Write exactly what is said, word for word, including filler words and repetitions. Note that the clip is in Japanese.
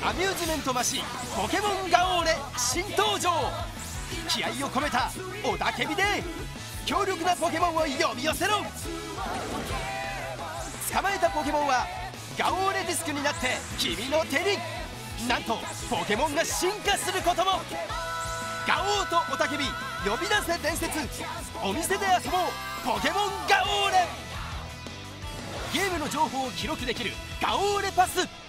アミューズメントマシンポケモンガオーレ新登場。気合を込めた雄たけびで強力なポケモンを呼び寄せろ。捕まえたポケモンはガオーレディスクになって君の手に。なんとポケモンが進化することも。ガオーと雄たけび呼び出せ伝説。お店で遊ぼうポケモンガオーレ。ゲームの情報を記録できるガオーレパス。